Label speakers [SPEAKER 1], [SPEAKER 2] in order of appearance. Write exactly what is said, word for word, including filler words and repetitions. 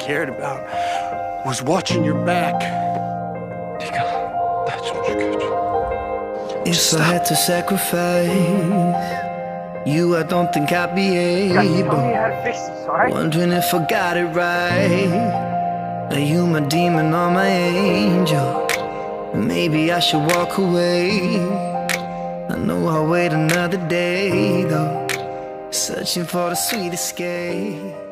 [SPEAKER 1] cared about was watching your back.
[SPEAKER 2] If I had to sacrifice you, I don't think I'd be able. Wondering if I got it right. Are you my demon or my angel? Maybe I should walk away. I know I'll wait another day though, searching for the sweet escape.